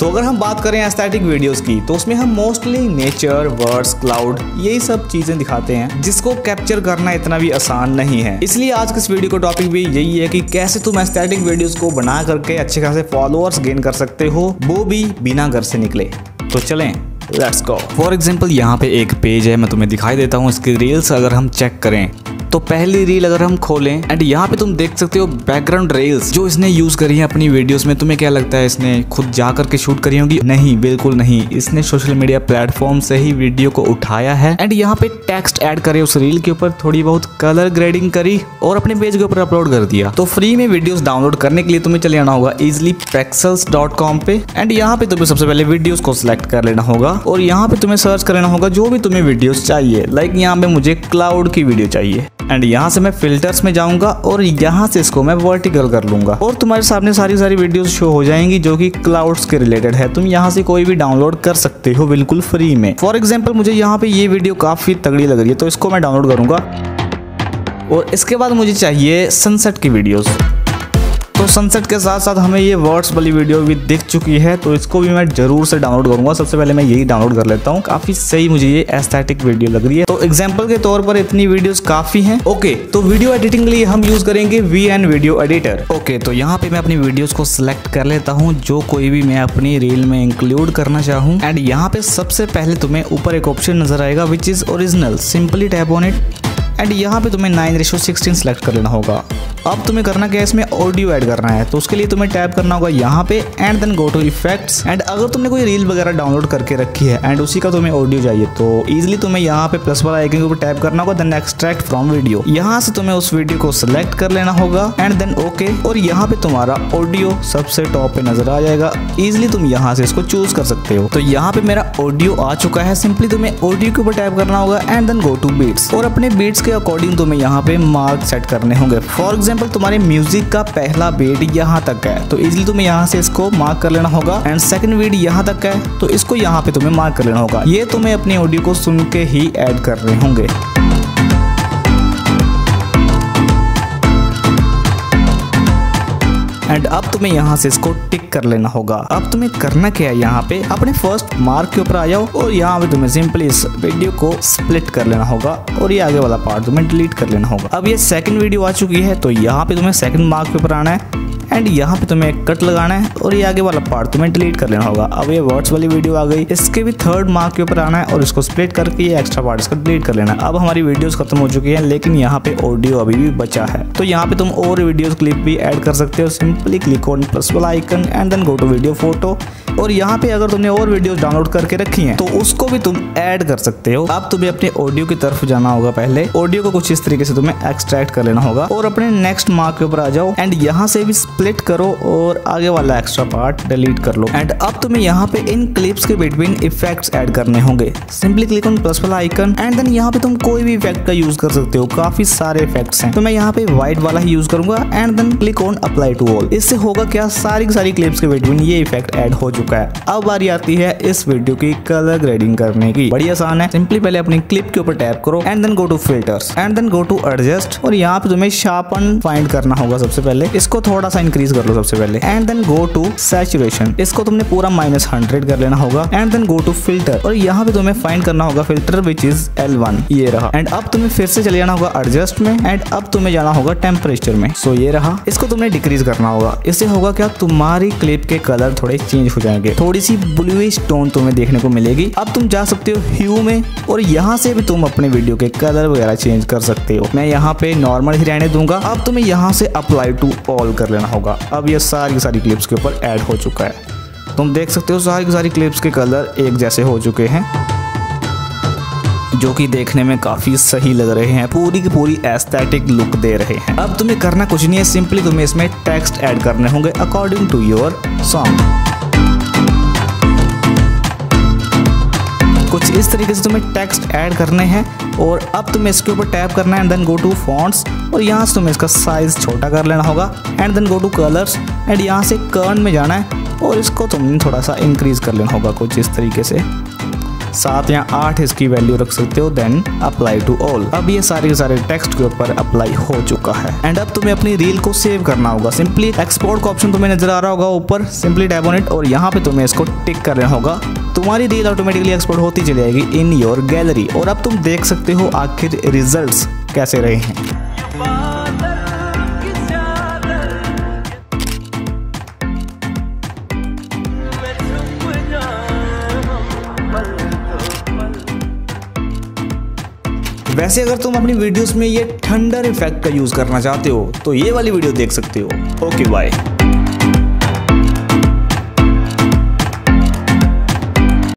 तो अगर हम बात करें एस्थेटिक वीडियोस की, तो उसमें हम मोस्टली नेचर, बर्ड्स, क्लाउड, यही सब चीजें दिखाते हैं जिसको कैप्चर करना इतना भी आसान नहीं है। इसलिए आज के इस वीडियो का टॉपिक भी यही है कि कैसे तुम एस्थेटिक वीडियोस को बना करके अच्छे खासे फॉलोअर्स गेन कर सकते हो, वो भी बिना घर से निकले। तो चलें, लेट्स गो। फॉर एग्जाम्पल यहाँ पे एक पेज है, मैं तुम्हें दिखाई देता हूँ। इसकी रील्स अगर हम चेक करें तो पहली रील अगर हम खोलें एंड यहाँ पे तुम देख सकते हो बैकग्राउंड रील्स जो इसने यूज करी है अपनी वीडियोस में। तुम्हें क्या लगता है इसने खुद जा करके शूट करी होगी? नहीं, बिल्कुल नहीं। इसने सोशल मीडिया प्लेटफॉर्म से ही वीडियो को उठाया है एंड यहाँ पे टेक्स्ट ऐड करे उस रील के ऊपर, थोड़ी बहुत कलर ग्रेडिंग करी और अपने पेज के ऊपर अपलोड कर दिया। तो फ्री में वीडियोस डाउनलोड करने के लिए तुम्हें चले जाना होगा easlypexels.com पे एंड यहाँ पे तुम्हें सबसे पहले वीडियोस को सिलेक्ट कर लेना होगा और यहाँ पे तुम्हें सर्च कर लेना होगा जो भी तुम्हें वीडियोस चाहिए। लाइक यहाँ पे मुझे क्लाउड की वीडियो चाहिए एंड यहाँ से मैं फिल्टर्स में जाऊंगा और यहाँ से इसको मैं वर्टिकल कर लूंगा और तुम्हारे सामने सारी वीडियोस शो हो जाएंगी जो कि क्लाउड्स के रिलेटेड है। तुम यहाँ से कोई भी डाउनलोड कर सकते हो बिल्कुल फ्री में। फॉर एग्जांपल मुझे यहाँ पे ये वीडियो काफी तगड़ी लग रही है तो इसको मैं डाउनलोड करूंगा और इसके बाद मुझे चाहिए सनसेट की वीडियोस। तो सनसेट के साथ साथ हमें ये वर्ड्स वाली वीडियो भी दिख चुकी है तो इसको भी मैं जरूर से डाउनलोड करूंगा। सबसे पहले मैं यही डाउनलोड कर लेता हूँ। काफी सही मुझे ये एस्थेटिक वीडियो लग रही है। तो एग्जांपल के तौर पर इतनी वीडियोस काफी हैं। ओके, तो वीडियो एडिटिंग के लिए हम यूज करेंगे VN वीडियो एडिटर। ओके, तो यहाँ पे मैं अपनी वीडियोस को सिलेक्ट कर लेता हूँ जो कोई भी मैं अपनी रील में इंक्लूड करना चाहूँ एंड यहाँ पे सबसे पहले तुम्हें ऊपर एक ऑप्शन नजर आएगा which is original. Simply tap on it and यहाँ पे तुम्हें 9:16 सेलेक्ट कर लेना होगा। अब तुम्हें करना क्या है, इसमें ऑडियो ऐड करना है तो उसके लिए तुम्हें टैप करना होगा यहाँ पे and then go to effects. And अगर तुमने कोई रील वगैरह डाउनलोड करके रखी है एंड उसी का तुम्हें ऑडियो चाहिए तो इजीली तुम्हें यहाँ पे प्लस वाला आइकन के ऊपर टैप करना होगा, देन एक्सट्रैक्ट फ्रॉम वीडियो। यहाँ से तुम्हें उस वीडियो को सिलेक्ट कर लेना होगा एंड देन ओके और यहाँ पे तुम्हारा ऑडियो सबसे टॉप पे नजर आ जाएगा। इजिली तुम यहाँ से इसको चूज कर सकते हो। तो यहाँ पे मेरा ऑडियो आ चुका है। सिंपली तुम्हें ऑडियो के ऊपर टैप करना होगा and then go to beats और अपने बीट्स के अकॉर्डिंग तुम्हें यहाँ पे मार्क सेट करने होंगे। फॉर एग्जाम्पल तुम्हारे म्यूजिक का पहला बीट यहाँ तक है तो इजीली तुम्हें यहाँ से इसको मार्क कर लेना होगा एंड सेकंड बीट यहाँ तक है तो इसको यहाँ पे तुम्हें मार्क कर लेना होगा। ये तुम्हें अपनी ऑडियो को सुन के ही ऐड कर रहे होंगे। एंड अब तुम्हें यहाँ से इसको टिक कर लेना होगा। अब तुम्हें करना क्या है, यहाँ पे अपने फर्स्ट मार्क के ऊपर आ जाओ और यहाँ पे तुम्हें सिंपली इस वीडियो को स्प्लिट कर लेना होगा और ये आगे वाला पार्ट तुम्हें डिलीट कर लेना होगा। अब ये सेकंड वीडियो आ चुकी है तो यहाँ पे तुम्हें सेकंड मार्क के ऊपर आना है एंड यहाँ पे तुम्हें एक कट लगाना है और ये आगे वाला पार्ट तुम्हें डिलीट कर लेना होगा। अब ये वर्ड्स वाली वीडियो आ गई, इसके भी थर्ड मार्क के ऊपर आना है और इसको स्प्लिट करके ये एक्स्ट्रा पार्ट इसका डिलीट कर लेना है। अब हमारी वीडियोस खत्म हो चुकी है लेकिन यहाँ पे ऑडियो अभी भी बचा है तो यहाँ पे तुम और वीडियोस क्लिप भी ऐड कर सकते हो। सिंपली क्लिक ऑन प्लस वाला icon and then go to video photo और यहाँ पे अगर तुमने और वीडियोस डाउनलोड करके रखी हैं तो उसको भी तुम ऐड कर सकते हो। अब तुम्हें अपने ऑडियो की तरफ जाना होगा। पहले ऑडियो को कुछ इस तरीके से तुम्हें एक्सट्रैक्ट कर लेना होगा और अपने नेक्स्ट मार्क के ऊपर आ जाओ एंड यहाँ से भी स्प्लिट करो और आगे वाला एक्स्ट्रा पार्ट डिलीट कर लो। एंड अब तुम्हें यहाँ पे इन क्लिप्स के बिटवीन इफेक्ट्स ऐड करने होंगे। सिंपली क्लिक ऑन प्लस वाला आइकन एंड देन यहाँ पे तुम कोई भी इफेक्ट का यूज कर सकते हो। काफी सारे इफेक्ट्स हैं तो मैं यहाँ पे व्हाइट वाला ही यूज करूंगा and then click on apply to all. इससे होगा क्या, सारी की सारी क्लिप्स के बिटवीन ये इफेक्ट ऐड हो चुका है। अब बारी आती है इस वीडियो की कलर ग्रेडिंग करने की। बड़ी आसान है। सिंपली पहले अपनी क्लिप के ऊपर टैप करो and then go to filters and then go to adjust और यहाँ पे तुम्हें शार्पन फाइंड करना होगा। सबसे पहले इसको थोड़ा सा इंक्रीज कर लो सबसे पहले and then go to saturation. इसको तुमने पूरा -100 कर लेना होगा and then go to filter और यहाँ पे तुम्हें फाइंड करना होगा फिल्टर विच इज L1। ये रहा एंड अब तुम्हें फिर से चले जाना होगा एडजस्ट में एंड अब तुम्हें जाना होगा टेम्परेचर में। सो ये रहा। इसको तुमने डिक्रीज करना होगा। इससे होगा क्या, तुम्हारी क्लिप के कलर थोड़े चेंज हो जाएंगे, थोड़ी सी ब्लूइश टोन तुम्हें देखने को मिलेगी। अब तुम जा सकते हो ह्यू में और यहाँ से भी तुम अपने वीडियो के कलर वगैरह चेंज कर सकते हो। मैं यहाँ पे नॉर्मल ही रहने दूंगा। अब तुम्हें यहाँ से अप्लाई टू ऑल कर लेना होगा। अब ये सारी क्लिप्स के ऊपर ऐड हो चुका है। तुम देख सकते हो सारी की सारी क्लिप्स के कलर एक जैसे हो चुके हैं जो कि देखने में काफी सही लग रहे हैं, पूरी की पूरी एस्थेटिक लुक दे रहे हैं। अब तुम्हें करना कुछ नहीं है, सिंपली तुम्हें इसमें टेक्स्ट ऐड करने होंगे अकॉर्डिंग टू योर सॉन्ग। कुछ इस तरीके से तुम्हें टेक्स्ट ऐड करने हैं और अब तुम्हें इसके ऊपर टैप करना है and then go to fonts और यहाँ से तुम्हें इसका साइज छोटा कर लेना होगा and then go to colours and यहाँ से कर्न में जाना है और इसको तुमने थोड़ा सा इंक्रीज कर लेना होगा कुछ इस तरीके से। 7 या 8 इसकी वैल्यू रख सकते हो, देन अप्लाई टू ऑल। अब ये सारे के सारे टेक्स्ट के ऊपर अप्लाई हो चुका है। एंड अब तुम्हें अपनी रील को सेव करना होगा। सिंपली एक्सपोर्ट का ऑप्शन तुम्हें नजर आ रहा होगा ऊपर, सिंपली टैप ऑन इट और यहाँ पे तुम्हें इसको टिक करना होगा। तुम्हारी रील ऑटोमेटिकली एक्सपोर्ट होती चली जाएगी इन योर गैलरी और अब तुम देख सकते हो आखिर रिजल्ट्स कैसे रहे हैं। वैसे अगर तुम अपनी वीडियोस में ये थंडर इफेक्ट का यूज करना चाहते हो तो ये वाली वीडियो देख सकते हो। Okay bye.